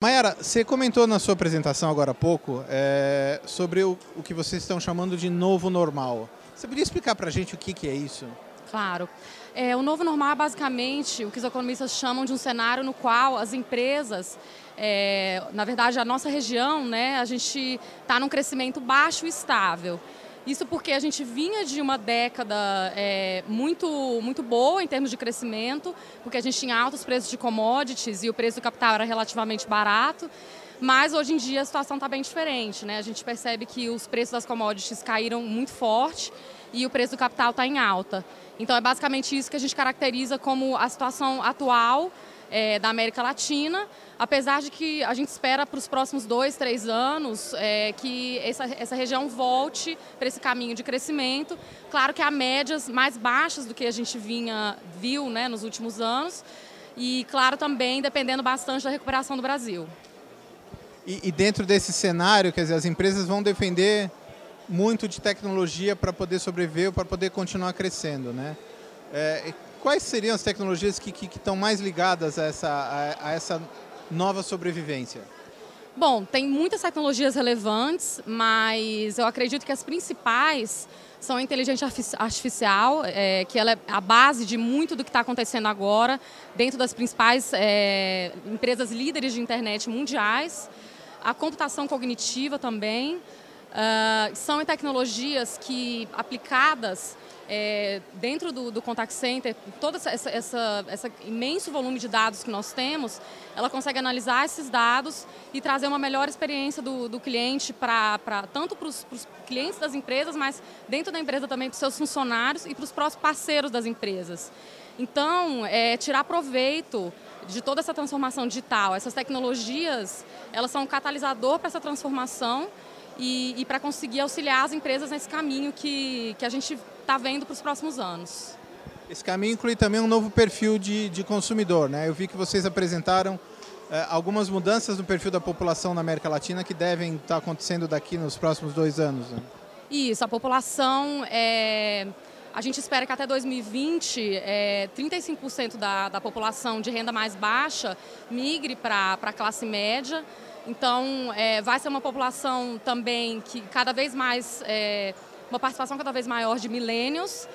Maiara, você comentou na sua apresentação agora há pouco sobre o que vocês estão chamando de novo normal. Você podia explicar para a gente o que é isso? Claro. O novo normal é basicamente o que os economistas chamam de um cenário no qual as empresas, na verdade a nossa região, né, a gente está num crescimento baixo e estável. Isso porque a gente vinha de uma década muito boa em termos de crescimento, porque a gente tinha altos preços de commodities e o preço do capital era relativamente barato, mas hoje em dia a situação está bem diferente, né? A gente percebe que os preços das commodities caíram muito forte e o preço do capital está em alta. Então é basicamente isso que a gente caracteriza como a situação atual da América Latina, apesar de que a gente espera para os próximos 2, 3 anos que essa região volte para esse caminho de crescimento. Claro que há médias mais baixas do que a gente viu, né, nos últimos anos e, claro, também dependendo bastante da recuperação do Brasil. E dentro desse cenário, quer dizer, as empresas vão defender muito de tecnologia para poder sobreviver, para poder continuar crescendo, né? Quais seriam as tecnologias que estão mais ligadas a essa nova sobrevivência? Bom, tem muitas tecnologias relevantes, mas eu acredito que as principais são a inteligência artificial, que ela é a base de muito do que está acontecendo agora dentro das principais empresas líderes de internet mundiais. A computação cognitiva também. São tecnologias que, aplicadas dentro do contact center, todo esse imenso volume de dados que nós temos, ela consegue analisar esses dados e trazer uma melhor experiência do cliente, tanto para os clientes das empresas, mas dentro da empresa também para os seus funcionários e para os próprios parceiros das empresas. Então, tirar proveito de toda essa transformação digital. Essas tecnologias, elas são um catalisador para essa transformação e para conseguir auxiliar as empresas nesse caminho que a gente está vendo para os próximos anos. Esse caminho inclui também um novo perfil de consumidor, né? Eu vi que vocês apresentaram algumas mudanças no perfil da população na América Latina que devem estar acontecendo daqui nos próximos 2 anos. Né? Isso, a população, a gente espera que até 2020, 35% da população de renda mais baixa migre para a classe média. Então, vai ser uma população também que cada vez mais, uma participação cada vez maior de millennials.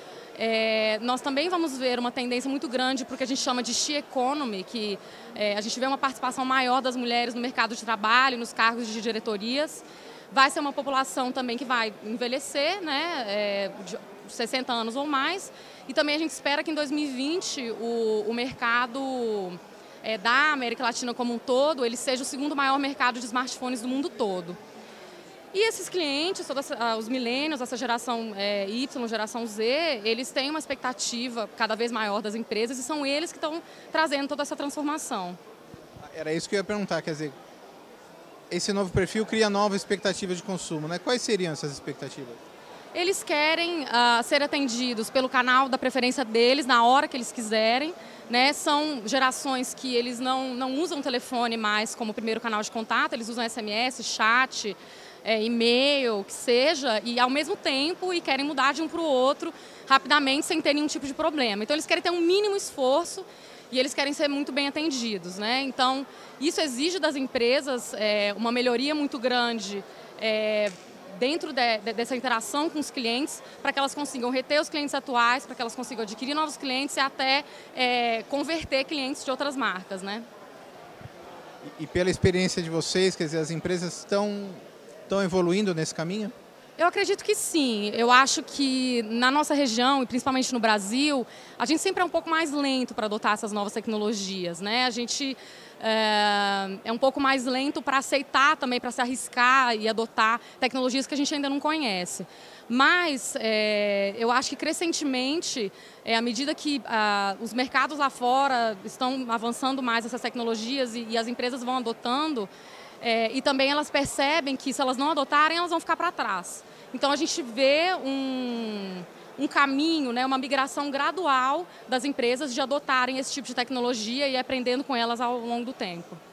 Nós também vamos ver uma tendência muito grande para o que a gente chama de she economy, que a gente vê uma participação maior das mulheres no mercado de trabalho, nos cargos de diretorias. Vai ser uma população também que vai envelhecer, né, de 60 anos ou mais. E também a gente espera que em 2020 o mercado da América Latina como um todo, ele seja o segundo maior mercado de smartphones do mundo todo. E esses clientes, todos os millennials, essa geração Y, geração Z, eles têm uma expectativa cada vez maior das empresas e são eles que estão trazendo toda essa transformação. Era isso que eu ia perguntar, quer dizer, esse novo perfil cria nova expectativa de consumo, né? Quais seriam essas expectativas? Eles querem ser atendidos pelo canal da preferência deles, na hora que eles quiserem. Né? São gerações que eles não usam o telefone mais como primeiro canal de contato, eles usam SMS, chat, e-mail, que seja, e ao mesmo tempo querem mudar de um para o outro rapidamente sem ter nenhum tipo de problema. Então eles querem ter um mínimo esforço e eles querem ser muito bem atendidos. Né? Então isso exige das empresas uma melhoria muito grande dentro dessa interação com os clientes, para que elas consigam reter os clientes atuais, para que elas consigam adquirir novos clientes e até converter clientes de outras marcas. Né? E pela experiência de vocês, quer dizer, as empresas estão evoluindo nesse caminho? Eu acredito que sim. Eu acho que na nossa região, e principalmente no Brasil, a gente sempre é um pouco mais lento para adotar essas novas tecnologias. Né? A gente é um pouco mais lento para aceitar também, para se arriscar e adotar tecnologias que a gente ainda não conhece. Mas eu acho que crescentemente, à medida que os mercados lá fora estão avançando mais essas tecnologias e as empresas vão adotando, e também elas percebem que se elas não adotarem, elas vão ficar para trás. Então a gente vê um caminho, né, uma migração gradual das empresas de adotarem esse tipo de tecnologia e aprendendo com elas ao longo do tempo.